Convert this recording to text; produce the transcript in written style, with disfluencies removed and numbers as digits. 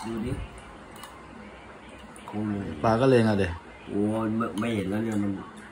ดูดิคงเลยปลาก็เลงอะเด็กโอ้ไม่เห็นแล้วเนี่ยมัน